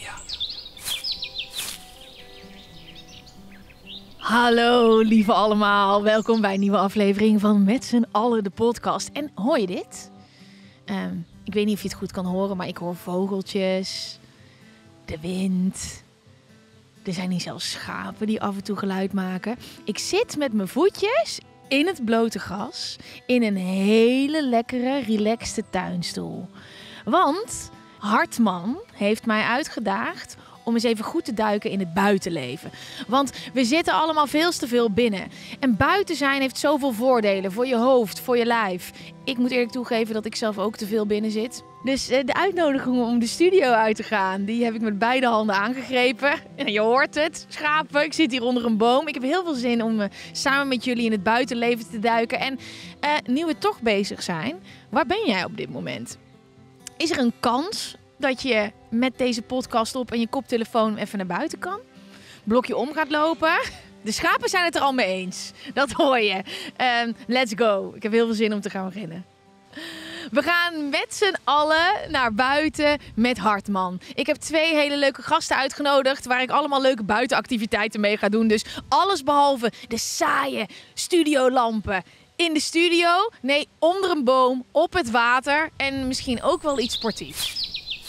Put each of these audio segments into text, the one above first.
Hallo lieve allemaal, welkom bij een nieuwe aflevering van Met z'n allen de podcast. En hoor je dit? Ik weet niet of je het goed kan horen, maar ik hoor vogeltjes, de wind. Er zijn hier zelfs schapen die af en toe geluid maken. Ik zit met mijn voetjes in het blote gras in een hele lekkere, relaxte tuinstoel. Want Hartman heeft mij uitgedaagd om eens even goed te duiken in het buitenleven. Want we zitten allemaal veel te veel binnen. En buiten zijn heeft zoveel voordelen voor je hoofd, voor je lijf. Ik moet eerlijk toegeven dat ik zelf ook te veel binnen zit. Dus de uitnodiging om de studio uit te gaan, die heb ik met beide handen aangegrepen. En je hoort het, schapen. Ik zit hier onder een boom. Ik heb heel veel zin om samen met jullie in het buitenleven te duiken. En nu we toch bezig zijn, waar ben jij op dit moment? Is er een kans dat je met deze podcast op en je koptelefoon even naar buiten kan? Blokje om gaat lopen. De schapen zijn het er al mee eens. Dat hoor je. Let's go. Ik heb heel veel zin om te gaan beginnen. We gaan met z'n allen naar buiten met Hartman. Ik heb 2 hele leuke gasten uitgenodigd waar ik allemaal leuke buitenactiviteiten mee ga doen. Dus alles behalve de saaie studiolampen in de studio. Nee, onder een boom, op het water en misschien ook wel iets sportiefs.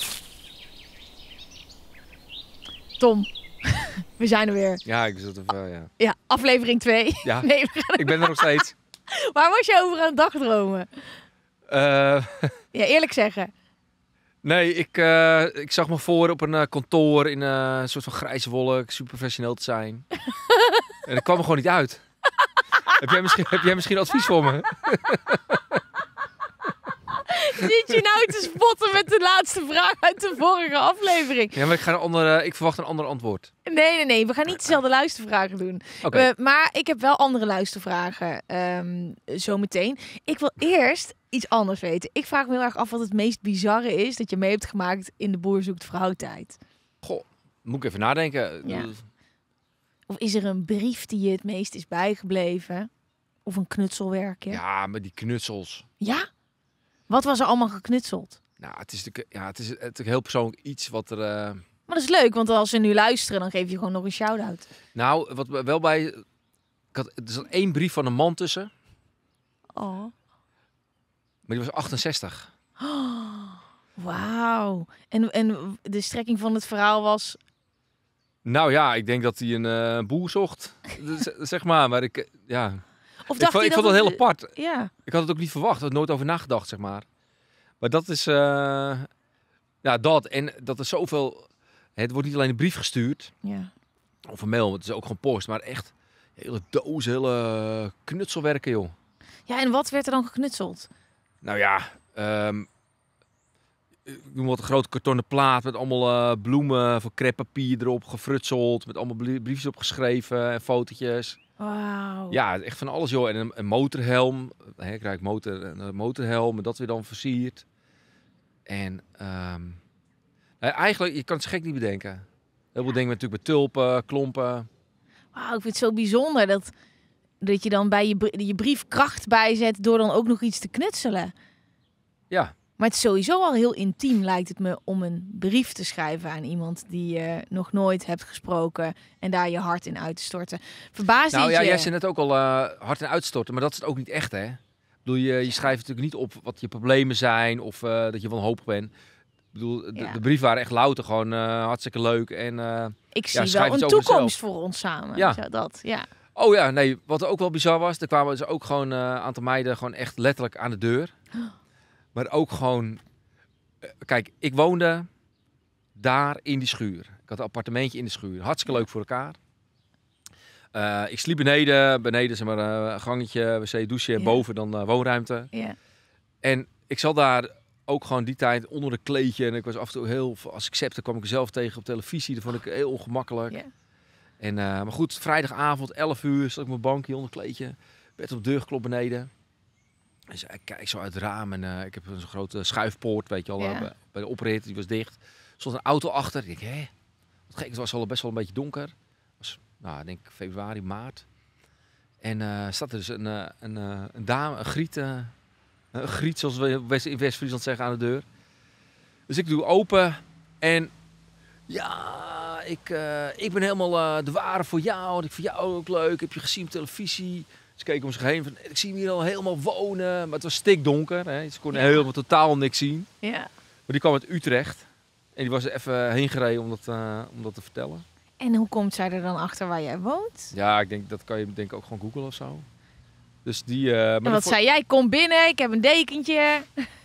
Tom, we zijn er weer. Ja, ik zit er ja. Ja, aflevering 2. Ja, nee, ik ben er nog steeds. Waar was je over aan het dagdromen? Ja, eerlijk zeggen. Nee, ik zag me voor op een kantoor in een soort van grijze wolk, super professioneel te zijn. En dat kwam er gewoon niet uit. Heb jij misschien advies voor me? Zit je nou te spotten met de laatste vraag uit de vorige aflevering? Ja, maar ik verwacht een ander antwoord. Nee. We gaan niet dezelfde luistervragen doen. Okay. Maar ik heb wel andere luistervragen zometeen. Ik wil eerst iets anders weten. Ik vraag me heel erg af wat het meest bizarre is dat je mee hebt gemaakt in de Boer zoekt vrouw tijd. Goh, moet ik even nadenken. Ja. Of is er een brief die je het meest is bijgebleven? Of een knutselwerkje? Ja, maar die knutsels. Ja? Wat was er allemaal geknutseld? Nou, het is natuurlijk heel persoonlijk iets wat er... Maar dat is leuk, want als ze nu luisteren, dan geef je gewoon nog een shout-out. Nou, wat wel bij... Er zat 1 brief van een man tussen. Oh. Maar die was 68. Oh, wauw. En de strekking van het verhaal was... Nou ja, ik denk dat hij een boer zocht. Zeg maar ik... Ja... Of Ik vond het heel apart. Ja. Ik had het ook niet verwacht. Ik had er nooit over nagedacht, zeg maar. Maar dat is... ja, dat. En dat er zoveel... Het wordt niet alleen een brief gestuurd. Ja. Of een mail. Het is ook gewoon post. Maar echt hele dozen, hele knutselwerken, joh. Ja, en wat werd er dan geknutseld? Nou ja... ik noem wat een grote kartonnen plaat met allemaal bloemen van kreppapier erop gefrutseld. Met allemaal briefjes opgeschreven en fotootjes. Wauw. Ja, echt van alles, joh. En een motorhelm. Ik krijg een motorhelm en dat weer dan versierd. En eigenlijk, je kan het zo gek niet bedenken. Heel veel dingen natuurlijk met tulpen, klompen. Wauw, ik vind het zo bijzonder dat je dan bij je brief kracht bijzet door dan ook nog iets te knutselen. Ja. Maar het is sowieso al heel intiem, lijkt het me, om een brief te schrijven aan iemand die je nog nooit hebt gesproken en daar je hart in uit te storten. Verbaast Nou ja, je? jij zei net ook al hart in uitstorten, maar dat is het ook niet echt, hè? Ik bedoel, je schrijft natuurlijk niet op wat je problemen zijn of dat je wanhopig bent. Ik bedoel, de brieven waren echt louter, gewoon hartstikke leuk. En, ik zie wel een toekomst voor ons samen. Ja. Zo dat, ja. Oh ja, nee, wat ook wel bizar was, er kwamen dus ook gewoon een aantal meiden gewoon echt letterlijk aan de deur. Maar ook gewoon... kijk, ik woonde daar in die schuur. Ik had een appartementje in de schuur. Hartstikke leuk voor elkaar. Ik sliep beneden zeg maar een gangetje, wc, douchen en boven dan woonruimte. Ja. En ik zat daar ook gewoon die tijd onder een kleedje. En ik was af en toe heel... Als ik septe kwam ik mezelf tegen op televisie. Dat vond ik heel ongemakkelijk. Ja. En, maar goed, vrijdagavond, 11 uur, zat ik op mijn bankje onder een kleedje. Werd op de deur geklopt beneden. Dus ik kijk zo uit het raam en ik heb een grote schuifpoort, weet je al, bij de oprit, die was dicht. Er stond een auto achter. Ik denk, hè? Wat gek, het was al best wel een beetje donker. Het was, nou, ik denk februari, maart. En staat er dus een dame, een griet, zoals we in West-Friesland zeggen, aan de deur. Dus ik doe open en Ja, ik ben helemaal de ware voor jou. Ik vind jou ook leuk. Heb je gezien op televisie? Ze keken om zich heen. Van, ik zie hem hier al helemaal wonen. Maar het was stikdonker. Hè. Ze konden helemaal totaal niks zien. Ja. Maar die kwam uit Utrecht. En die was er even heen gereden om dat te vertellen. En hoe komt zij er dan achter waar jij woont? Ja, ik denk dat kan je denk ik ook gewoon googlen of zo. Dus die... En wat zei jij? Kom binnen, ik heb een dekentje.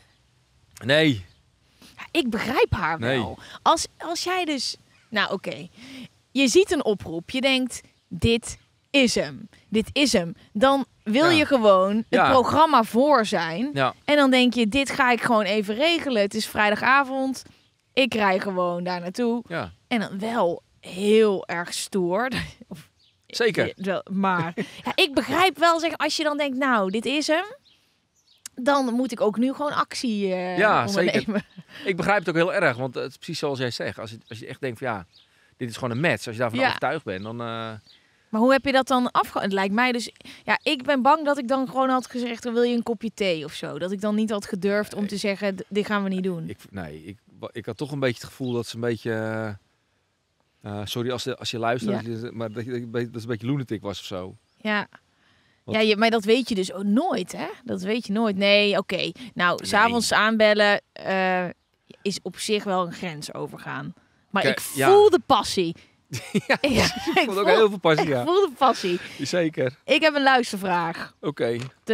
Nee. Ja, ik begrijp haar wel. Als jij dus... Nou, oké. Je ziet een oproep. Je denkt, dit is hem. Dit is hem. Dan wil je gewoon het programma voor zijn. Ja. En dan denk je, dit ga ik gewoon even regelen. Het is vrijdagavond. Ik rij gewoon daar naartoe. Ja. En dan wel heel erg stoer. Zeker. Maar ja, ik begrijp wel, zeg, als je dan denkt, nou, dit is hem. Dan moet ik ook nu gewoon actie ondernemen. Zeker. Ik begrijp het ook heel erg. Want het is precies zoals jij zegt. Als je echt denkt van ja, dit is gewoon een match. Als je daarvan overtuigd bent, dan... Maar hoe heb je dat dan afgehaald? Het lijkt mij dus... Ja, ik ben bang dat ik dan gewoon had gezegd, wil je een kopje thee of zo? Dat ik dan niet had gedurfd om te zeggen, dit gaan we niet doen. Ik had toch een beetje het gevoel dat ze een beetje... sorry als je luistert, maar dat is een beetje lunatic was of zo. Ja. Ja, maar dat weet je dus ook nooit, hè? Dat weet je nooit. Nee, oké. Nou, 's avonds aanbellen is op zich wel een grens overgaan. Maar ik voel de passie. Ik voel ook heel veel passie. Ik voel de passie. Zeker. Ik heb een luistervraag. Oké.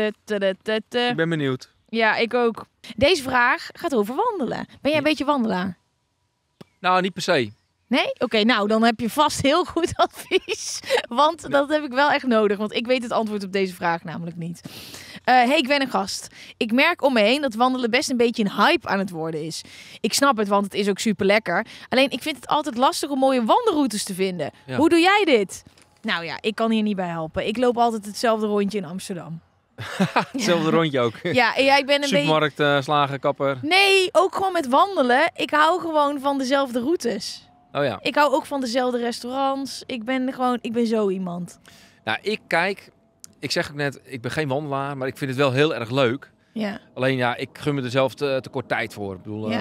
Ik ben benieuwd. Ja, ik ook. Deze vraag gaat over wandelen. Ben jij een beetje wandelaar? Nou, niet per se. Nee? Oké, nou, dan heb je vast heel goed advies. Want dat heb ik wel echt nodig. Want ik weet het antwoord op deze vraag namelijk niet. Hey, ik ben een gast. Ik merk om me heen dat wandelen best een beetje een hype aan het worden is. Ik snap het, want het is ook super lekker. Alleen, ik vind het altijd lastig om mooie wandelroutes te vinden. Ja. Hoe doe jij dit? Nou ja, ik kan hier niet bij helpen. Ik loop altijd hetzelfde rondje in Amsterdam. Hetzelfde rondje ook. Ja, ik ben een supermarkt, slager, kapper. Nee, ook gewoon met wandelen. Ik hou gewoon van dezelfde routes. Oh ja. Ik hou ook van dezelfde restaurants. Ik ben zo iemand. Nou, ik zeg ook net, ik ben geen wandelaar, maar ik vind het wel heel erg leuk. Ja. Alleen ik gun me er zelf te kort tijd voor. Ik bedoel,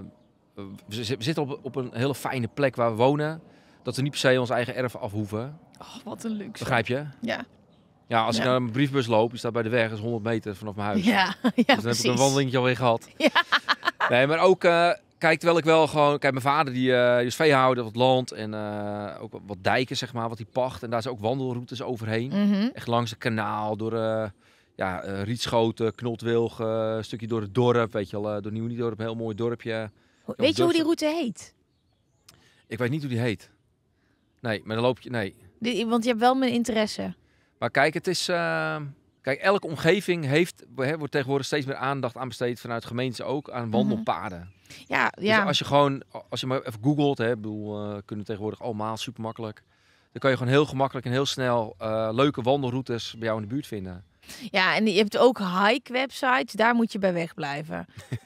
we zitten op een hele fijne plek waar we wonen. Dat we niet per se ons eigen erf af hoeven. Oh, wat een luxe. Begrijp je? Ja. Ja, als ik naar een briefbus loop, die staat bij de weg, dat is 100 meter vanaf mijn huis. Ja, dus dan precies. heb ik een wandelingetje alweer gehad. Ja. Nee, maar ook... Kijk, terwijl ik wel gewoon... Kijk, mijn vader die is veehouder, wat land en ook wat dijken, zeg maar, wat hij pacht. En daar zijn ook wandelroutes overheen. Mm-hmm. Echt langs het kanaal, door Rietschoten, Knotwilgen, een stukje door het dorp, weet je wel. Door Nieuw-Niedorp, een heel mooi dorpje. Weet je hoe die route heet? Ik weet niet hoe die heet. Nee, maar dan loop je... Nee. Want je hebt wel mijn interesse. Maar kijk, het is... Kijk, elke omgeving wordt tegenwoordig steeds meer aandacht aan besteed vanuit gemeentes ook aan wandelpaden. Ja. Dus als je maar even googelt, kunnen tegenwoordig allemaal super makkelijk. Dan kan je gewoon heel gemakkelijk en heel snel leuke wandelroutes bij jou in de buurt vinden. Ja, en je hebt ook hike-websites, daar moet je bij wegblijven.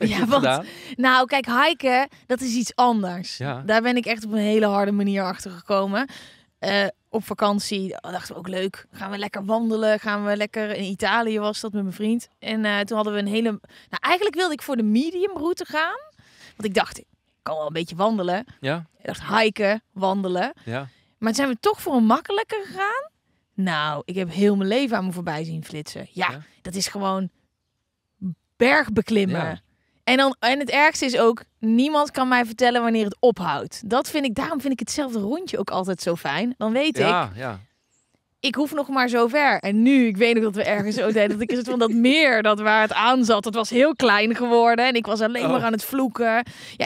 Nou, kijk, hiken, dat is iets anders. Ja. Daar ben ik echt op een hele harde manier achter gekomen. Op vakantie dachten we ook leuk. Gaan we lekker wandelen? Gaan we lekker... In Italië was dat met mijn vriend. En toen hadden we een hele... Nou, eigenlijk wilde ik voor de medium route gaan. Want ik dacht, ik kan wel een beetje wandelen. Ja. Ik dacht hiken, wandelen. Ja. Maar toen zijn we toch voor een makkelijker gegaan. Nou, ik heb heel mijn leven aan me voorbij zien flitsen. Ja. Dat is gewoon bergbeklimmen. Ja. En het ergste is ook, niemand kan mij vertellen wanneer het ophoudt. Daarom vind ik hetzelfde rondje ook altijd zo fijn. Dan weet ik hoef nog maar zo ver. En nu, ik weet nog dat we ergens zo deden, dat ik het van dat meer, dat waar het aan zat, dat was heel klein geworden. En ik was alleen maar aan het vloeken.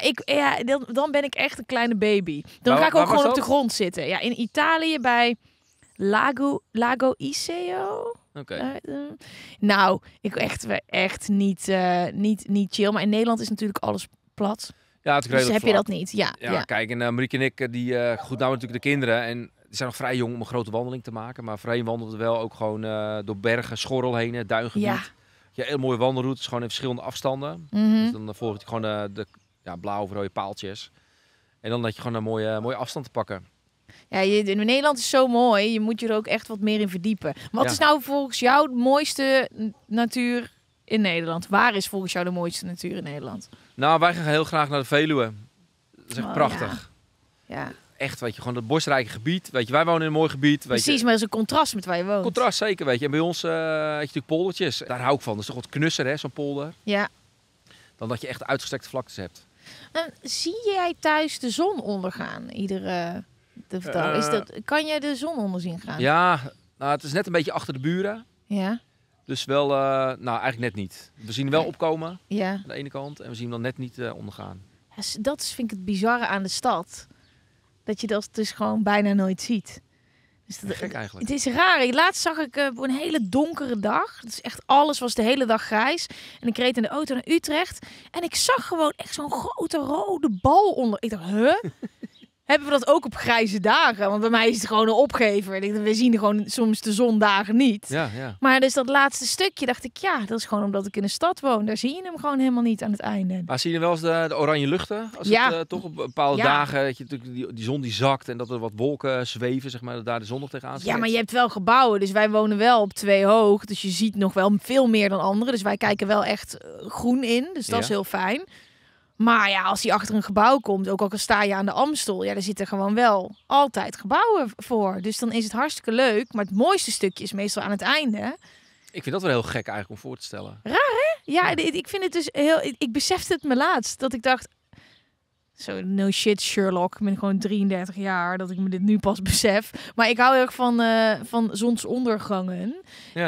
Dan ben ik echt een kleine baby. Dan ga ik ook gewoon op de grond zitten. Ja, in Italië bij Lago Iseo. Okay. Nou, ik echt niet chill. Maar in Nederland is natuurlijk alles plat. Ja, het is dus heb vlak. je dat niet. Ja. Kijk, en Marieke en ik, goed nou natuurlijk de kinderen. En die zijn nog vrij jong om een grote wandeling te maken. Maar voorheen wandelden we wel ook gewoon door bergen, Schorrel heen, het duingebied. Ja, heel mooie wandelroutes, gewoon in verschillende afstanden. Mm-hmm. Dus dan volg je gewoon de blauw of rode paaltjes. En dan dat je gewoon een mooie afstand te pakken. Ja, in Nederland is zo mooi. Je moet je er ook echt wat meer in verdiepen. Wat is nou volgens jou de mooiste natuur in Nederland? Waar is volgens jou de mooiste natuur in Nederland? Nou, wij gaan heel graag naar de Veluwe. Dat is echt prachtig. Ja. Echt, weet je, gewoon dat bosrijke gebied. Weet je, wij wonen in een mooi gebied. Weet Precies, je. maar dat is een contrast met waar je woont. Contrast, zeker, weet je. En bij ons heb je natuurlijk poldertjes. Daar hou ik van. Dat is toch wat knusser, hè, zo'n polder. Ja. Dan dat je echt uitgestrekte vlaktes hebt. En zie jij thuis de zon ondergaan? Kan je de zon onder zien gaan? Ja, nou, het is net een beetje achter de buren. Ja. Dus wel, nou eigenlijk net niet. We zien hem wel opkomen Ja. aan de ene kant. En we zien hem dan net niet ondergaan. Ja, dat vind ik het bizarre aan de stad. Dat je dat dus gewoon bijna nooit ziet. Dus dat, Gek eigenlijk. Het is raar. Laatst zag ik op een hele donkere dag. Dus echt alles was de hele dag grijs. En ik reed in de auto naar Utrecht. En ik zag gewoon echt zo'n grote rode bal onder. Ik dacht, huh? Hebben we dat ook op grijze dagen? Want bij mij is het gewoon een opgever. Ik dacht, we zien gewoon soms de zondagen niet. Ja, ja. Maar dus dat laatste stukje dacht ik, ja, dat is gewoon omdat ik in een stad woon. Daar zie je hem gewoon helemaal niet aan het einde. Maar zie je wel eens de oranje luchten? Als Ja. het toch op bepaalde Ja. dagen, dat je natuurlijk die zon die zakt en dat er wat wolken zweven, zeg maar, dat daar de zon nog tegenaan Ja, maar je hebt wel gebouwen. Dus wij wonen wel op 2 hoog. Dus je ziet nog wel veel meer dan anderen. Dus wij kijken wel echt groen in. Dus dat Ja. is heel fijn. Maar ja, als hij achter een gebouw komt, ook al sta je aan de Amstel, ja, daar zitten gewoon wel altijd gebouwen voor. Dus dan is het hartstikke leuk. Maar het mooiste stukje is meestal aan het einde. Ik vind dat wel heel gek eigenlijk om voor te stellen. Ja, ik vind het dus heel... Ik besefte het me laatst, dat ik dacht... Zo, no shit Sherlock. Ik ben gewoon 33 jaar, dat ik me dit nu pas besef. Maar ik hou heel erg van zonsondergangen. Ja.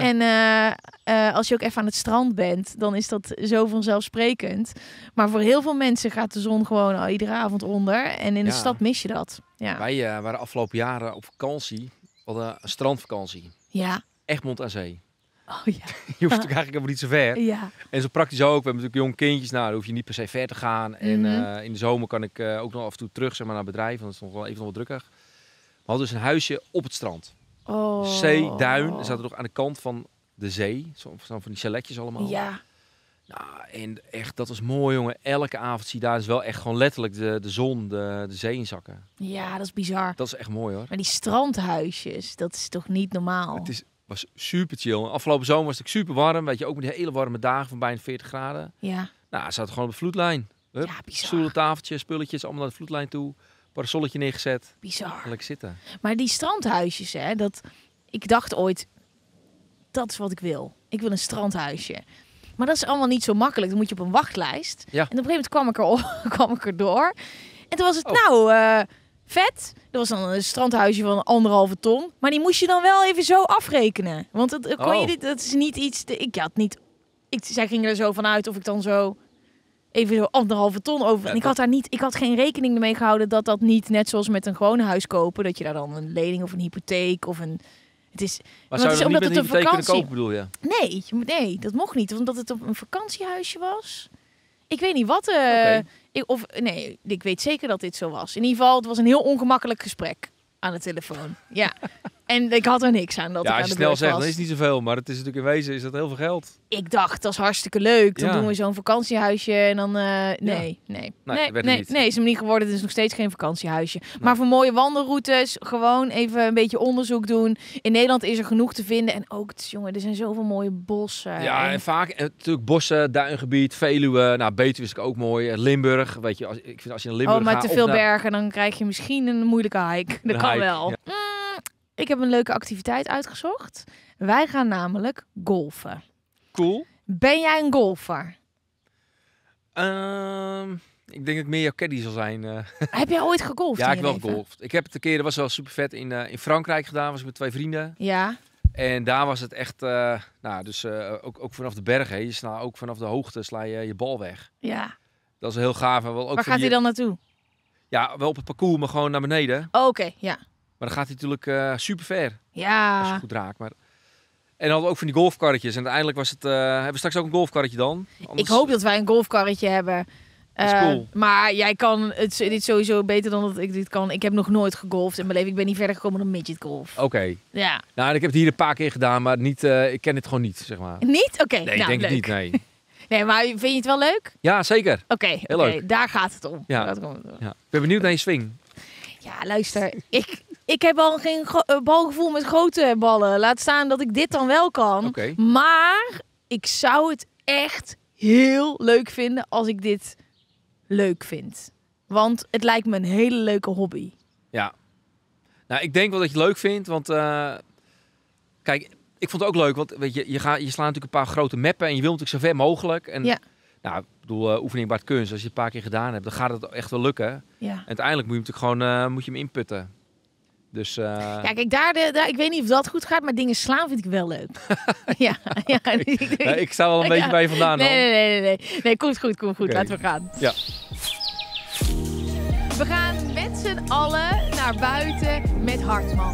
En als je ook even aan het strand bent, dan is dat zo vanzelfsprekend. Maar voor heel veel mensen gaat de zon gewoon al iedere avond onder. En in de Ja. stad mis je dat. Ja. Wij waren afgelopen jaren op vakantie. We hadden een strandvakantie. Ja. Egmond aan Zee. Oh ja. Je hoeft natuurlijk eigenlijk helemaal niet zo ver. Ja. En zo praktisch ook. We hebben natuurlijk jonge kindjes. Nou, dan hoef je niet per se ver te gaan. En Mhm. in de zomer kan ik ook nog af en toe terug, zeg maar, naar het bedrijf. Want het is nog wel even nog wat drukker. We hadden dus een huisje op het strand. Oh. Zee, duin. Er zaten nog aan de kant van de zee. Zo van die chaletjes allemaal. Ja. Nou, en echt, dat was mooi, jongen. Elke avond zie je daar dus wel echt gewoon letterlijk de zon, de zee inzakken. Ja, dat is bizar. Dat is echt mooi, hoor. Maar die strandhuisjes, dat is toch niet normaal? Was super chill. Afgelopen zomer was het super warm. Weet je, ook met die hele warme dagen van bijna 40 graden. Ja. Nou, ze zaten gewoon op de vloedlijn. Hup, Ja, bizar. stoelen, tafeltjes, spulletjes, allemaal naar de vloedlijn toe. Parasolletje neergezet. Bizar. Lekker zitten. Maar die strandhuisjes, hè, ik dacht ooit, dat is wat ik wil. Ik wil een strandhuisje. Maar dat is allemaal niet zo makkelijk. Dan moet je op een wachtlijst. Ja. En op een gegeven moment kwam ik er door. En toen was het vet. Er was dan een strandhuisje van 1,5 ton. Maar die moest je dan wel even zo afrekenen. Want dat is niet iets... Zij gingen er zo vanuit of ik dan zo... Even zo 1,5 ton over. En ik had geen rekening mee gehouden dat niet, net zoals met een gewoon huis kopen, dat je daar dan een lening of een hypotheek of een... Het is, Maar zou je dan niet met een hypotheek kunnen kopen, bedoel je? Nee, dat mocht niet, omdat het op een vakantiehuisje was. Ik weet niet wat. Ik weet zeker dat dit zo was. In ieder geval, het was een heel ongemakkelijk gesprek aan de telefoon. Ja. En ik had er niks aan dat ik Ja, aan als de je snel beurt zegt, was. dan is het niet zoveel. Maar het is natuurlijk in wezen is dat heel veel geld. Ik dacht, dat is hartstikke leuk. Dan Ja. doen we zo'n vakantiehuisje en dan... Nee, werd het niet. is hem niet geworden. Het is nog steeds geen vakantiehuisje. Maar voor mooie wandelroutes, gewoon even een beetje onderzoek doen. In Nederland is er genoeg te vinden. En ook, jongen, er zijn zoveel mooie bossen. Ja, en vaak natuurlijk bossen, duingebied, Veluwe. Nou, Betuwe is ook mooi. Limburg, weet je. Ik vind als je naar Limburg maar gaat... te of veel naar- bergen, dan krijg je misschien een moeilijke hike. Dat Een kan hike, wel. ja. Ik heb een leuke activiteit uitgezocht. Wij gaan namelijk golfen. Cool. Ben jij een golfer? Ik denk dat ik meer jouw caddy zal zijn. Heb jij ooit gegolfd? Ja, in ik je wel leven? gegolfd. Ik heb het een keer, dat was wel super vet, in Frankrijk gedaan. Was ik met 2 vrienden. Ja. En daar was het echt, ook vanaf de bergen. Je sla ook vanaf de hoogte sla je je bal weg. Ja. Dat is heel gaaf. En wel ook Waar van gaat hij dan naartoe? Ja, wel op het parcours, maar gewoon naar beneden. Oh, oké, ja. Maar dan gaat hij natuurlijk super ver. Als je Ja. goed raakt. Maar... En dan hadden we ook van die golfkarretjes. En uiteindelijk was het... hebben we straks ook een golfkarretje dan? Ik hoop dat wij een golfkarretje hebben. Dat is cool. Maar jij kan dit sowieso beter dan dat ik dit kan. Ik heb nog nooit gegolfd in mijn leven. Ik ben niet verder gekomen dan midget golf. Oké. Ja. Nou, en ik heb het hier een paar keer gedaan, maar niet, ik ken het gewoon niet, zeg maar. Niet? Oké, Nee, nou, ik denk leuk. het niet, nee. Nee, maar vind je het wel leuk? Ja, zeker. Oké, leuk. daar gaat het om. Ja. Daar gaat het om. Ja. Ik ben benieuwd naar je swing. Ja, luister. Ik heb al geen balgevoel met grote ballen. Laat staan dat ik dit dan wel kan. Oké. Maar ik zou het echt heel leuk vinden als ik dit leuk vind. Want het lijkt me een hele leuke hobby. Ja. Nou, ik denk wel dat je het leuk vindt, want kijk, ik vond het ook leuk, want weet je slaat natuurlijk een paar grote mappen en je wil natuurlijk zo ver mogelijk. En, Ja. Nou, ik bedoel, oefening baart kunst. Als je het een paar keer gedaan hebt, dan gaat het echt wel lukken. Ja. En uiteindelijk moet je hem natuurlijk gewoon moet je hem inputten. Dus, Ja, kijk, daar, ik weet niet of dat goed gaat, maar dingen slaan vind ik wel leuk. ja. Ik sta wel een beetje bij je vandaan. Nee, komt goed. Okay. Laten we gaan. Ja. We gaan met z'n allen naar buiten met Hartman.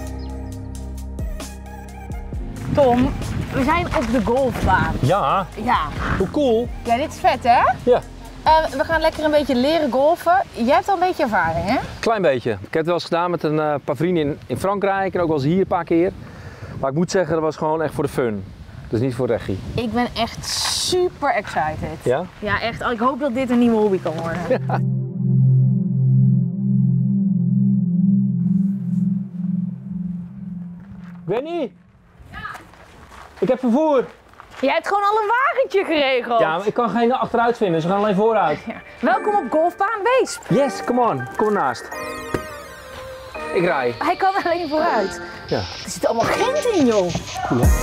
Tom, we zijn op de golfbaan. Ja, Ja. hoe cool. Ja, dit is vet, hè? Ja. We gaan lekker een beetje leren golfen. Jij hebt al een beetje ervaring, hè? Klein beetje. Ik heb het wel eens gedaan met een paar vrienden in Frankrijk en ook wel eens hier een paar keer. Maar ik moet zeggen, dat was gewoon echt voor de fun. Dus niet voor regie. Ik ben echt super excited. Ja? Ja, echt. Ik hoop dat dit een nieuwe hobby kan worden. Ja. Benny? Ja? Ik heb vervoer. Jij hebt gewoon al een wagentje geregeld. Ja, maar ik kan geen achteruit vinden, dus we gaan alleen vooruit. Ja. Welkom op golfbaan Weesp. Yes, come on. Kom ernaast. Ik rij. Hij kan alleen vooruit. Ja. Er zit allemaal gent in, joh. Cool, hè?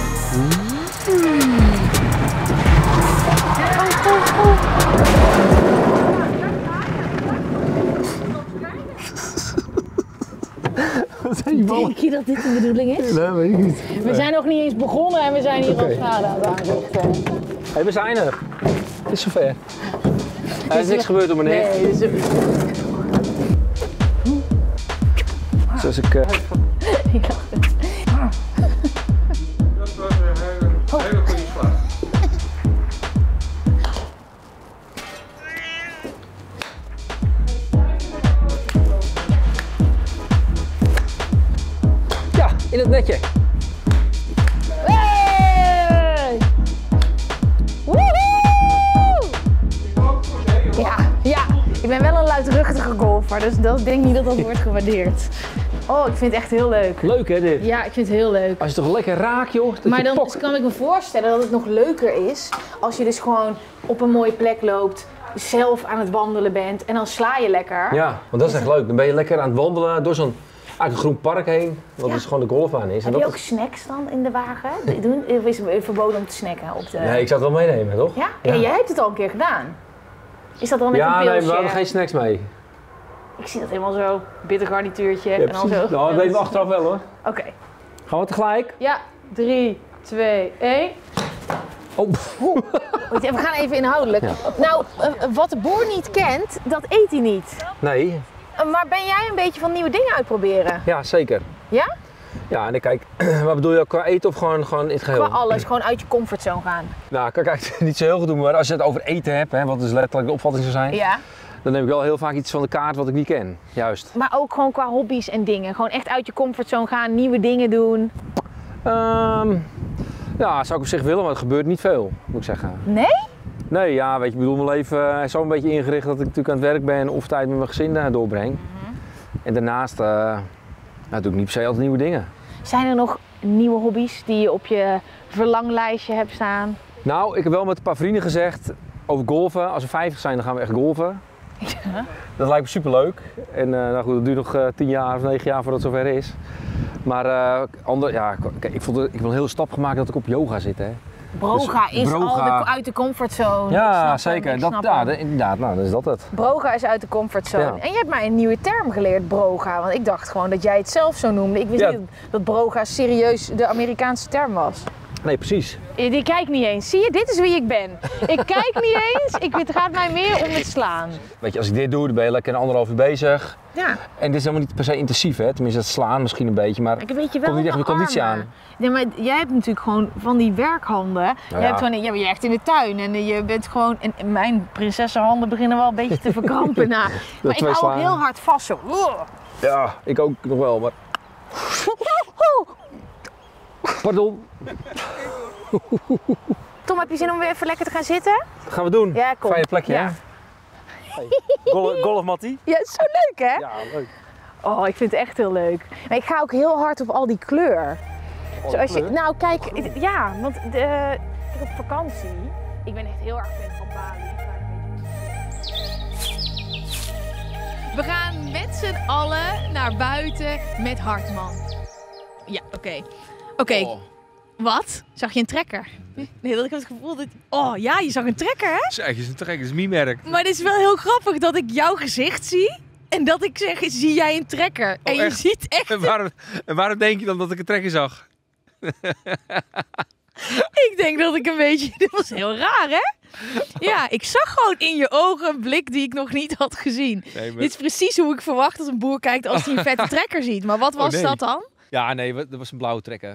Wat zijn die ballen? Denk je dat dit de bedoeling is? Nee, weet ik niet. We zijn nog niet eens begonnen en we zijn hier al schade aan het aanrichten. Hey, we zijn er. Het is zover. Er is niks gebeurd, hoor, meneer. Nee, Zoals ik... Dat was een hele goede slag. Ja, in het netje. Hey! Woehoe! Ja, ik ben wel een luidruchtige golfer, dus ik denk niet dat dat wordt gewaardeerd. Oh, ik vind het echt heel leuk. Leuk, hè, dit? Ja, ik vind het heel leuk. Als je toch lekker raakt, joh. Dat Maar je dan pok. kan ik me voorstellen dat het nog leuker is als je dus gewoon op een mooie plek loopt, zelf aan het wandelen bent en dan sla je lekker. Ja, want dat is echt leuk. Dan ben je lekker aan het wandelen door zo'n eigenlijk een groen park heen, wat Ja. dus gewoon de golfbaan is. Heb En je dat ook snacks dan in de wagen? Of is het verboden om te snacken op de... Nee, ik zou het wel meenemen, toch? Ja? Ja, jij hebt het al een keer gedaan. Is dat dan met een Ja, pilsje? nee, we hadden geen snacks mee. Ik zie dat helemaal zo, bitter garnituurtje Ja, en dan precies. zo. Nou, dat weten we achteraf wel, hoor. Oké. Gaan we tegelijk? Ja, 3, 2, 1. Oh. We gaan even inhoudelijk. Ja. Nou, wat de boer niet kent, dat eet hij niet. Nee, Maar ben jij een beetje van nieuwe dingen uitproberen? ja, zeker. Ja? Ja, en ik kijk, wat bedoel je, qua eten of gewoon in het geheel? Qua alles, gewoon uit je comfortzone gaan. Nou, kan ik eigenlijk niet zo heel goed doen, maar als je het over eten hebt, hè, wat dus letterlijk de opvatting zou zijn, Ja. dan neem ik wel heel vaak iets van de kaart wat ik niet ken. Juist. Maar ook gewoon qua hobby's en dingen. Gewoon echt uit je comfortzone gaan, nieuwe dingen doen. Ja, zou ik op zich willen, maar het gebeurt niet veel, moet ik zeggen. Nee? Nee, ja, weet je, ik bedoel, mijn leven is zo een beetje ingericht dat ik natuurlijk aan het werk ben of tijd met mijn gezin doorbreng. En daarnaast doe ik niet per se altijd nieuwe dingen. Zijn er nog nieuwe hobby's die je op je verlanglijstje hebt staan? Nou, ik heb wel met een paar vrienden gezegd over golfen. Als we 50 zijn, dan gaan we echt golfen. Ja. Dat lijkt me superleuk. En nou goed, dat duurt nog 10 jaar of 9 jaar voordat het zover is. Maar kijk, ik heb een hele stap gemaakt dat ik op yoga zit. Hè. Broga Dus is broga- al uit de comfortzone. Ik Ja, snap hem, zeker. ik Dat, snap ja, hem. inderdaad, nou, dan is dat het. Broga is uit de comfortzone. Ja. En je hebt mij een nieuwe term geleerd, broga. Want ik dacht gewoon dat jij het zelf zo noemde. Ik wist Ja. niet dat broga serieus de Amerikaanse term was. Nee, precies. Die kijkt niet eens. Zie je, dit is wie ik ben. Ik kijk niet eens. Het gaat mij meer om het slaan. Weet je, als ik dit doe, dan ben je lekker 1,5 uur bezig. Ja. En dit is helemaal niet per se intensief, hè. Tenminste, het slaan misschien een beetje, maar Ik weet je wel komt niet echt de mijn conditie armen. aan. Nee, maar jij hebt natuurlijk gewoon van die werkhanden. Nou Je ja. hebt gewoon, je echt in de tuin en je bent gewoon. En mijn prinsessenhanden beginnen wel een beetje te verkrampen na. Maar ik twee hou ook slaan. heel hard vast zo. Ja, ik ook nog wel, maar... Pardon, Tom, heb je zin om weer even lekker te gaan zitten? wat gaan we doen? Ja, kom. Fijne plekje, Ja. hè? Hey. Golfmattie? Ja, is zo leuk hè? Ja, leuk. Oh, ik vind het echt heel leuk. Maar ik ga ook heel hard op al die kleur. Zoals je, nou kijk, ja, want ik op vakantie. Ik ben echt heel erg fan van Bali. Ik ga een beetje- z'n allen naar buiten met Hartman. Ja, oké. Oh, Wat? Zag je een trekker? Nee, dat ik heb het gevoel dat... Oh ja, je zag een trekker, hè? zeg, is een trek, is Mie-merk. Maar het is wel heel grappig dat ik jouw gezicht zie. En dat ik zeg, zie jij een trekker? En je echt? ziet echt... En waarom denk je dan dat ik een trekker zag? Ik denk dat ik een beetje... Dit was heel raar, hè? Ja, ik zag gewoon in je ogen een blik die ik nog niet had gezien. Nee, maar... Dit is precies hoe ik verwacht als een boer kijkt als hij een vette trekker ziet. Maar wat was nee. dat dan? Ja, nee, dat was een blauwe trekker.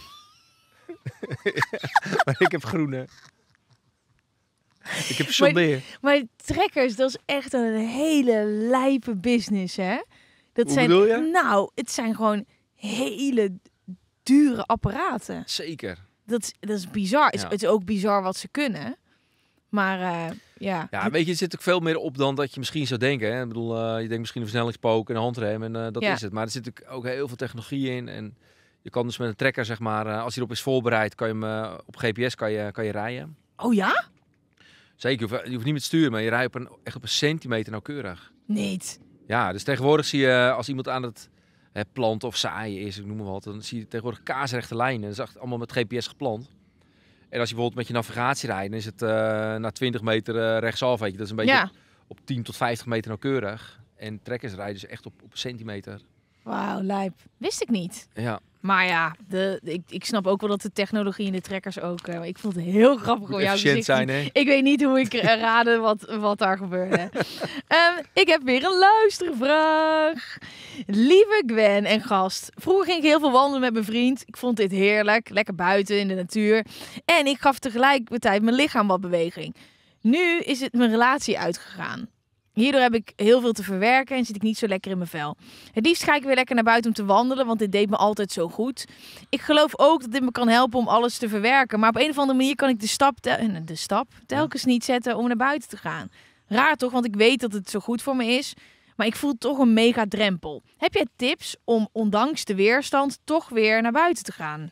Maar ik heb groene. Ik heb John Deere. Maar trekkers, dat is echt een hele lijpe business, hè? Dat Hoe bedoel je? Nou, het zijn gewoon hele dure apparaten. Zeker. Dat is bizar. Ja. Het is ook bizar wat ze kunnen. Maar ja. Ja, weet je, er zit ook veel meer op dan dat je misschien zou denken. Hè? Ik bedoel, je denkt misschien een versnellingspook en een handrem en dat Ja. is het. Maar er zit ook heel veel technologie in. En je kan dus met een trekker, zeg maar, als hij erop is voorbereid, kan je hem op GPS kan je rijden. Oh ja? Zeker, je hoeft niet met sturen, maar je rijdt echt op een centimeter nauwkeurig. Niet. Ja, dus tegenwoordig zie je als iemand aan het planten of zaaien is, ik noem maar wat, dan zie je tegenwoordig kaarsrechte lijnen. Dat is echt allemaal met GPS geplant. En als je bijvoorbeeld met je navigatie rijdt, dan is het na 20 meter rechtsaf, weet je. Dat is een beetje Ja. op 10 tot 50 meter nauwkeurig. En trekkers rijden dus echt op een centimeter. Wauw, lijp. Wist ik niet. Ja, Maar ja, ik snap ook wel dat de technologie in de trekkers ook... ik vond het heel grappig om moet jouw efficiënt gezicht te zijn, zien. hè? Ik weet niet hoe ik raadde wat daar gebeurde. Ik heb weer een luistervraag. Lieve Gwen en gast. Vroeger ging ik heel veel wandelen met mijn vriend. Ik vond dit heerlijk. Lekker buiten in de natuur. En ik gaf tegelijkertijd mijn lichaam wat beweging. Nu is het mijn relatie uitgegaan. Hierdoor heb ik heel veel te verwerken en zit ik niet zo lekker in mijn vel. Het liefst ga ik weer lekker naar buiten om te wandelen, want dit deed me altijd zo goed. Ik geloof ook dat dit me kan helpen om alles te verwerken. Maar op een of andere manier kan ik de stap telkens niet zetten om naar buiten te gaan. Raar toch, want ik weet dat het zo goed voor me is. Maar ik voel toch een mega drempel. Heb jij tips om ondanks de weerstand toch weer naar buiten te gaan?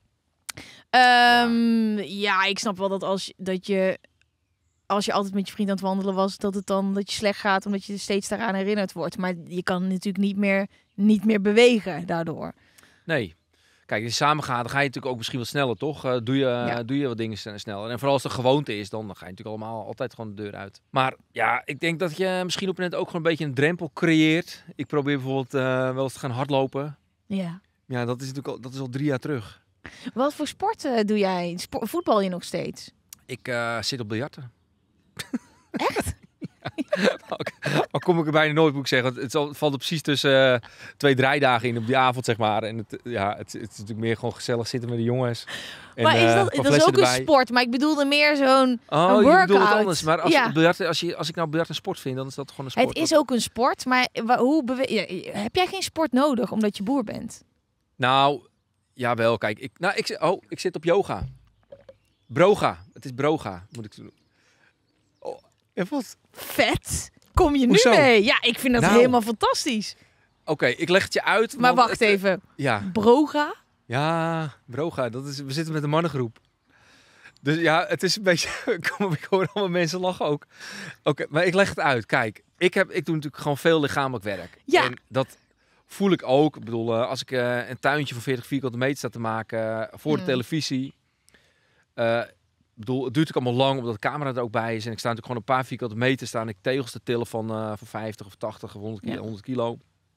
Ja, ik snap wel dat als je altijd met je vriend aan het wandelen was, dat je slecht gaat omdat je steeds daaraan herinnerd wordt. Maar je kan natuurlijk niet meer bewegen daardoor. Nee. Kijk, als je samen gaat, dan ga je natuurlijk ook misschien wat sneller, toch? Doe je wat dingen sneller. En vooral als het een gewoonte is, dan ga je natuurlijk allemaal altijd gewoon de deur uit. Maar ja, ik denk dat je misschien op net ook gewoon een beetje een drempel creëert. Ik probeer bijvoorbeeld wel eens te gaan hardlopen. Ja. Ja, dat is al 3 jaar terug. Wat voor sporten doe jij? Voetbal je nog steeds? Ik zit op biljarten. Echt? Al kom ik er bijna nooit, moet ik zeggen. Het valt er precies tussen 2 draaidagen in op die avond, zeg maar. En het is natuurlijk meer gewoon gezellig zitten met de jongens. En, Maar wat dat is flessen ook een erbij. sport, maar ik bedoelde meer zo'n een Oh, je workout. bedoelt het anders. Maar Ja. als ik nou biljart een sport vind, dan is dat gewoon een sport. Het is ook een sport, maar heb jij geen sport nodig omdat je boer bent? Nou, jawel. Kijk, ik zit op yoga. Broga. Het is broga, moet ik doen. Oh, en wat? Vet! Kom je nu Hoezo? mee? Ja, ik vind dat Nou. helemaal fantastisch. Oké, ik leg het je uit. Maar want wacht het, even. Ja. Broga? Ja, broga. We zitten met een mannengroep. Dus ja, het is een beetje... ik hoor allemaal mensen lachen ook. Oké, maar ik leg het uit. Kijk, ik doe natuurlijk gewoon veel lichamelijk werk. Ja. En dat voel ik ook. Ik bedoel, als ik een tuintje van 40 vierkante meter sta te maken voor de televisie. Het duurt natuurlijk allemaal lang omdat de camera er ook bij is. En ik sta natuurlijk gewoon een paar vierkante meter staan. Ik tegels te tillen van 50 of 80 of 100 kilo.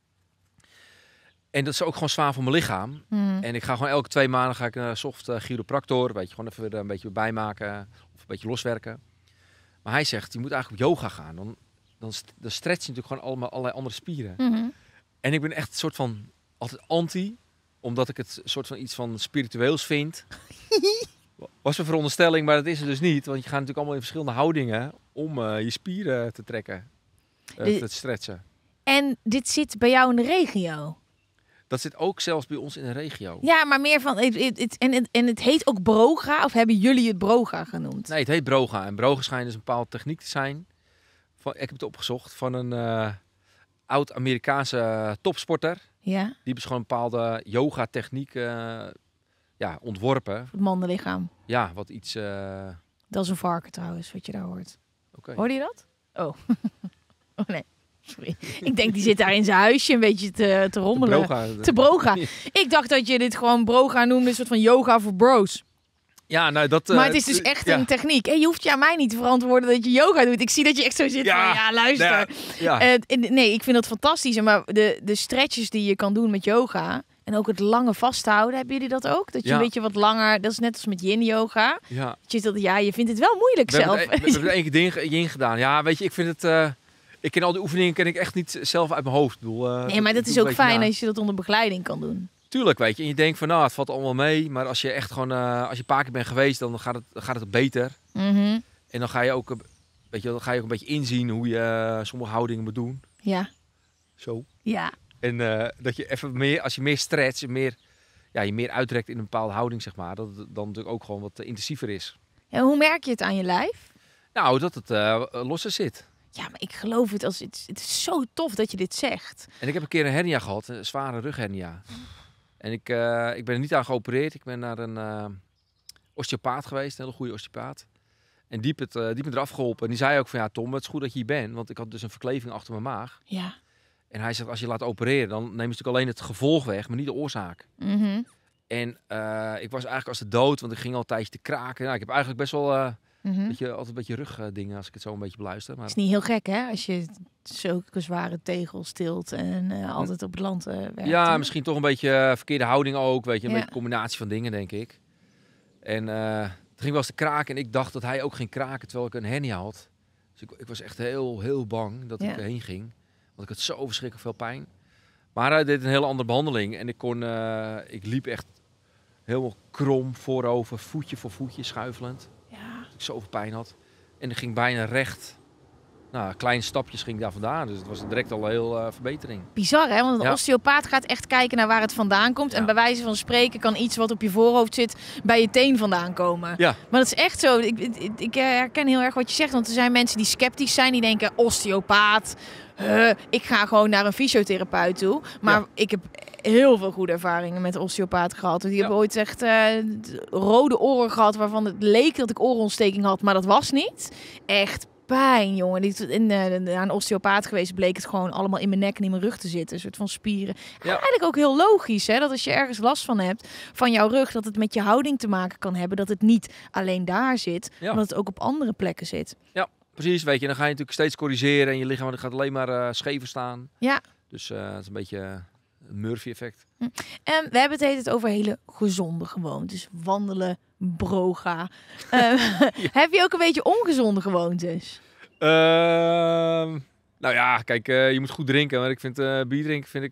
En dat is ook gewoon zwaar voor mijn lichaam. En ik ga gewoon elke 2 maanden ga ik naar soft chiropractor. Weet je, gewoon even een beetje bijmaken of een beetje loswerken. Maar hij zegt, je moet eigenlijk op yoga gaan. Dan stretch je natuurlijk gewoon allerlei andere spieren. En ik ben echt een soort van altijd anti, omdat ik het een soort van iets van spiritueels vind. Was een veronderstelling, maar dat is het dus niet. Want je gaat natuurlijk allemaal in verschillende houdingen om je spieren te trekken. Te stretchen. En dit zit bij jou in de regio? Dat zit ook zelfs bij ons in de regio. Ja, maar meer van... En het heet ook broga? Of hebben jullie het broga genoemd? Nee, het heet broga. En broga schijnt dus een bepaalde techniek te zijn. Ik heb het opgezocht van een oud-Amerikaanse topsporter. Ja, Die hebben gewoon een bepaalde yoga-techniek ontworpen. het mannenlichaam. Ja, wat iets... Dat is een varken trouwens, wat je daar hoort. Oké. Hoorde je dat? Oh. Oh nee. Sorry. Ik denk, die zit daar in zijn huisje een beetje te rommelen. Te broga. Ik dacht dat je dit gewoon broga noemde, een soort van yoga voor bros. Ja, nou dat... maar het is dus echt een techniek. En je hoeft je aan mij niet te verantwoorden dat je yoga doet. Ik zie dat je echt zo zit van, luister. Nee, ik vind dat fantastisch. Maar de stretches die je kan doen met yoga... En ook het lange vasthouden, hebben jullie dat ook? Dat je een beetje wat langer... Dat is net als met yin-yoga. Ja. Je vindt het wel moeilijk zelf. We hebben er één keer yin gedaan. Ja, weet je, ik vind het... ik ken al die oefeningen ken ik echt niet zelf uit mijn hoofd. Nee, maar dat is ook fijn als je dat onder begeleiding kan doen. Tuurlijk, weet je. En je denkt van, nou, het valt allemaal mee. Maar als je echt gewoon... als je een paar keer bent geweest, dan gaat het beter. Mm-hmm. En dan ga je ook... Weet je, dan ga je ook een beetje inzien hoe je sommige houdingen moet doen. Ja. Zo. Ja. En dat je even meer... Als je meer stretcht, je meer uitrekt in een bepaalde houding, zeg maar. Dat het dan natuurlijk ook gewoon wat intensiever is. En hoe merk je het aan je lijf? Nou, dat het losser zit. Ja, maar ik geloof het. Het is zo tof dat je dit zegt. En ik heb een keer een hernia gehad, een zware rughernia. En ik ben er niet aan geopereerd. Ik ben naar een osteopaat geweest, een hele goede osteopaat. En die heeft me eraf geholpen. En die zei ook van, ja Tom, het is goed dat je hier bent. Want ik had dus een verkleving achter mijn maag. Ja. En hij zegt, als je laat opereren, dan neem je natuurlijk alleen het gevolg weg, maar niet de oorzaak. Mm-hmm. En ik was eigenlijk als de dood, want ik ging al een tijdje te kraken. Nou, ik heb eigenlijk best wel altijd een beetje rugdingen, als ik het zo een beetje beluister. Maar... Het is niet heel gek, hè? Als je zulke zware tegels tilt en altijd op het land werkt. Ja, hè? misschien toch een beetje verkeerde houding ook, weet je. Een beetje combinatie van dingen, denk ik. En toen ging wel eens te kraken en ik dacht dat hij ook ging kraken, terwijl ik een hernia had. Dus ik was echt heel, heel bang dat ik erheen ging. Want ik had zo verschrikkelijk veel pijn. Maar hij deed een hele andere behandeling. En ik liep echt helemaal krom voorover, voetje voor voetje, schuifelend. Ja. Dat ik zoveel pijn had. En ik ging bijna recht. Nou, kleine stapjes ging ik daar vandaan. Dus het was direct al een heel verbetering. Bizar, hè? Want een osteopaat gaat echt kijken naar waar het vandaan komt. Ja. En bij wijze van spreken kan iets wat op je voorhoofd zit bij je teen vandaan komen. Ja. Maar dat is echt zo. Ik herken heel erg wat je zegt. Want er zijn mensen die sceptisch zijn. Die denken, osteopaat. Ik ga gewoon naar een fysiotherapeut toe. Maar ik heb heel veel goede ervaringen met de osteopaat gehad. Die hebben ooit echt rode oren gehad waarvan het leek dat ik oorontsteking had. Maar dat was niet. Echt pijn, jongen. Naar een osteopaat geweest bleek het gewoon allemaal in mijn nek en in mijn rug te zitten. Een soort van spieren. Ja. Eigenlijk ook heel logisch, hè? Dat als je ergens last van hebt, van jouw rug, dat het met je houding te maken kan hebben. Dat het niet alleen daar zit, maar dat het ook op andere plekken zit. Ja, precies. Weet je, dan ga je natuurlijk steeds corrigeren en je lichaam gaat alleen maar schever staan. Ja. Dus het is een beetje een Murphy-effect. En we hebben het heet over hele gezonde gewoontes. Wandelen, broga. Heb je ook een beetje ongezonde gewoontes? Nou ja, kijk, je moet goed drinken. Maar ik vind bier drinken,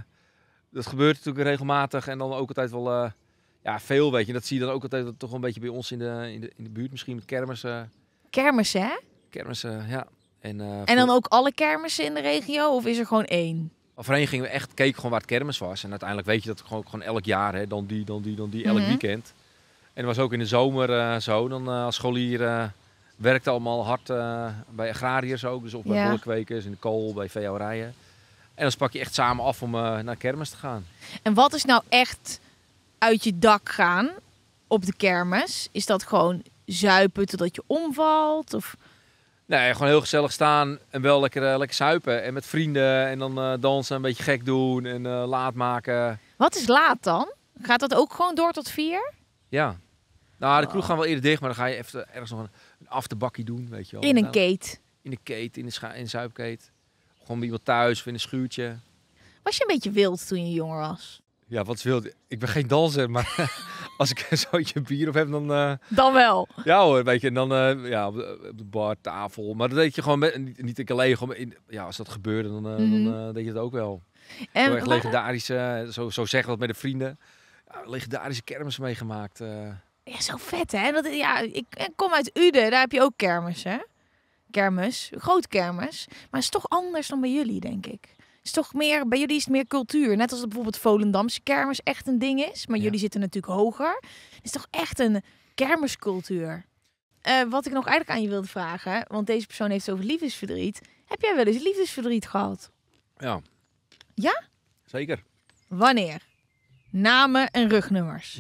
dat gebeurt natuurlijk regelmatig. En dan ook altijd wel veel, weet je. Dat zie je dan ook altijd toch wel een beetje bij ons in de buurt. Misschien met kermissen. Kermissen, hè? Kermissen, ja. En dan ook alle kermissen in de regio? Of is er gewoon één? Voorheen gingen we echt keken gewoon waar het kermis was. En uiteindelijk weet je dat gewoon elk jaar, hè, dan die, elk weekend. En dat was ook in de zomer zo. Dan als scholier werkte allemaal hard bij agrariërs ook. Dus of bij bolkwekers, in de kool, bij veehouderijen. En dan spak je echt samen af om naar kermis te gaan. En wat is nou echt uit je dak gaan op de kermis? Is dat gewoon zuipen totdat je omvalt? Of... Nee, gewoon heel gezellig staan en wel lekker zuipen. En met vrienden en dan dansen, een beetje gek doen en laat maken. Wat is laat dan? Gaat dat ook gewoon door tot 4? Ja. Nou, de kroeg gaan wel eerder dicht, maar dan ga je even ergens nog een afterbakkie doen, weet je wel. In een keet? In de keet, in de zuipkeet. Gewoon bij iemand thuis of in een schuurtje. Was je een beetje wild toen je jonger was? Ja, wat is wild? Ik ben geen danser, maar als ik een zootje bier op heb, dan... Dan wel? Ja hoor, weet je. En dan op de bar, tafel. Maar dat deed je gewoon niet ik alleen. Gewoon als dat gebeurde, dan deed je het ook wel. En zo echt legendarische, zo zeggen we dat met de vrienden. Ja, legendarische kermis meegemaakt. Ja, zo vet, hè? Ik kom uit Uden, daar heb je ook kermis, hè? Kermis, grote kermis. Maar het is toch anders dan bij jullie, denk ik. Het is toch meer, bij jullie is het meer cultuur. Net als bijvoorbeeld Volendamse kermis echt een ding is. Maar jullie zitten natuurlijk hoger. Het is toch echt een kermiscultuur. Wat ik nog eigenlijk aan je wilde vragen, want deze persoon heeft het over liefdesverdriet. Heb jij wel eens liefdesverdriet gehad? Ja. Ja? Zeker. Wanneer? Namen en rugnummers.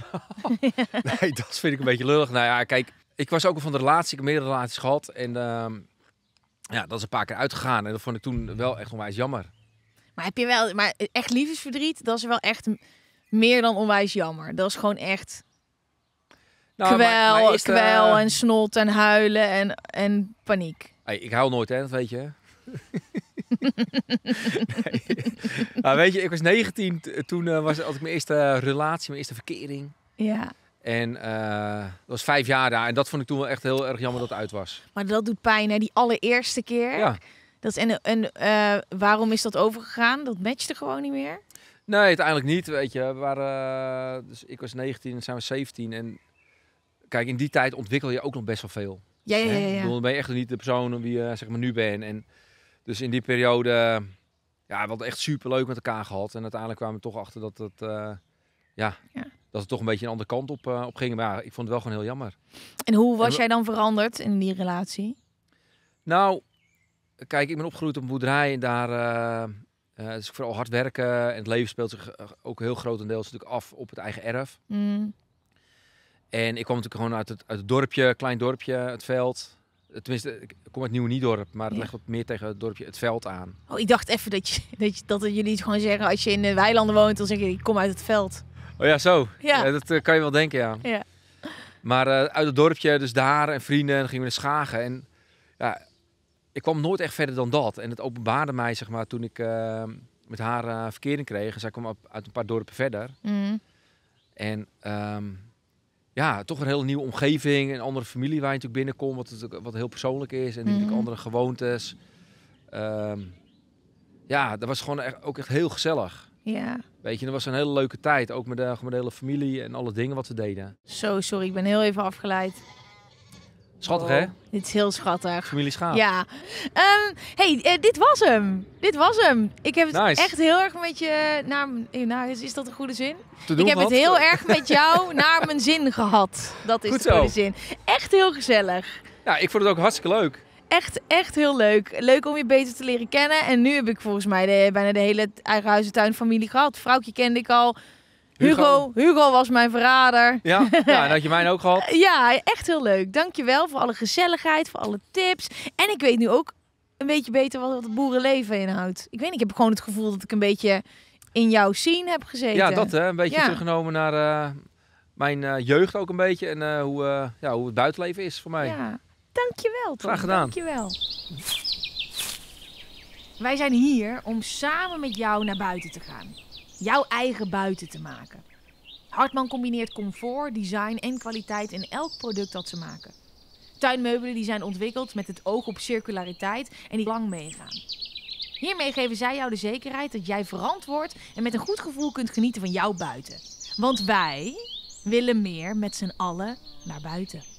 Nee, dat vind ik een beetje lullig. Nou ja, kijk, ik was ook al van de relatie. Ik heb meerdere relaties gehad. En Ja, dat is een paar keer uitgegaan. En dat vond ik toen wel echt onwijs jammer. Maar heb je wel... Maar echt liefdesverdriet, dat is wel echt meer dan onwijs jammer. Dat is gewoon echt Nou, kwel en snot en huilen en paniek. Hey, ik huil nooit, hè, dat weet je. Nee. Nou, weet je, ik was 19. Toen had ik mijn eerste relatie, mijn eerste verkering. Ja. En dat was 5 jaar daar. En dat vond ik toen wel echt heel erg jammer dat het uit was. Maar dat doet pijn, hè? Die allereerste keer. Ja. Waarom is dat overgegaan? Dat matchte gewoon niet meer? Nee, uiteindelijk niet, weet je. We waren, dus ik was 19 en zijn we 17. En kijk, in die tijd ontwikkel je ook nog best wel veel. Ja. Ik bedoel, dan ben je echt niet de persoon wie je zeg maar nu bent. En dus in die periode, ja, we hadden echt super leuk met elkaar gehad. En uiteindelijk kwamen we toch achter dat het, dat het toch een beetje een andere kant op ging. Maar ja, ik vond het wel gewoon heel jammer. En hoe was jij dan veranderd in die relatie? Nou, kijk, ik ben opgegroeid op een boerderij en daar dus vooral hard werken. En het leven speelt zich ook heel grotendeels natuurlijk af op het eigen erf. Mm. En ik kwam natuurlijk gewoon uit het dorpje, klein dorpje, het veld. Tenminste, ik kom uit Nieuwe-Niedorp, maar het ligt wat meer tegen het dorpje het veld aan. Oh, ik dacht even dat jullie het gewoon zeggen als je in de weilanden woont, dan zeg je ik kom uit het veld. Oh ja, zo. Ja. Ja, dat kan je wel denken, ja. Ja. Maar uit het dorpje, dus daar en vrienden, en dan gingen we naar Schagen. En ja, ik kwam nooit echt verder dan dat. En het openbaarde mij, zeg maar, toen ik met haar verkering kreeg. Zij kwam uit een paar dorpen verder. Mm. En ja, toch een hele nieuwe omgeving. Een andere familie waar je natuurlijk binnenkomt, wat heel persoonlijk is. En natuurlijk andere gewoontes. Ja, dat was gewoon ook echt heel gezellig. Ja. Weet je, dat was een hele leuke tijd. Ook met de hele familie en alle dingen wat we deden. Zo, sorry, ik ben heel even afgeleid. Schattig, hè? Dit is heel schattig. Familie Schaap. Ja. Dit was hem. Dit was hem. Ik heb het Nice. echt heel erg met je... is dat een goede zin? Te doen Ik heb het gehad. heel erg met jou naar mijn zin gehad. Dat is Goed de zo. goede zin. Echt heel gezellig. Ja, ik vond het ook hartstikke leuk. Echt heel leuk. Leuk om je beter te leren kennen. En nu heb ik volgens mij bijna de hele eigen huis en tuin familie gehad. Vrouwtje kende ik al. Hugo was mijn verrader. Ja, en had je mij ook gehad? Ja, echt heel leuk. Dankjewel voor alle gezelligheid, voor alle tips. En ik weet nu ook een beetje beter wat het boerenleven inhoudt. Ik weet niet, ik heb gewoon het gevoel dat ik een beetje in jouw scene heb gezeten. Ja, dat hè. Een beetje Ja. teruggenomen naar mijn jeugd ook een beetje. En hoe het buitenleven is voor mij. Ja, dankjewel. Tom. Graag gedaan. Dankjewel. Wij zijn hier om samen met jou naar buiten te gaan. Jouw eigen buiten te maken. Hartman combineert comfort, design en kwaliteit in elk product dat ze maken. Tuinmeubelen die zijn ontwikkeld met het oog op circulariteit en die lang meegaan. Hiermee geven zij jou de zekerheid dat jij verantwoord en met een goed gevoel kunt genieten van jouw buiten. Want wij willen meer met z'n allen naar buiten.